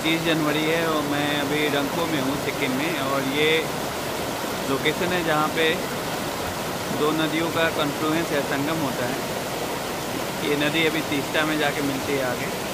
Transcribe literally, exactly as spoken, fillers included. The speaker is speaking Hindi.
तीस जनवरी है और मैं अभी रंगपो में हूँ, सिक्किम में। और ये लोकेशन है जहाँ पे दो नदियों का कन्फ्लुएंस है, संगम होता है। ये नदी अभी तीस्ता में जाके मिलती है आगे।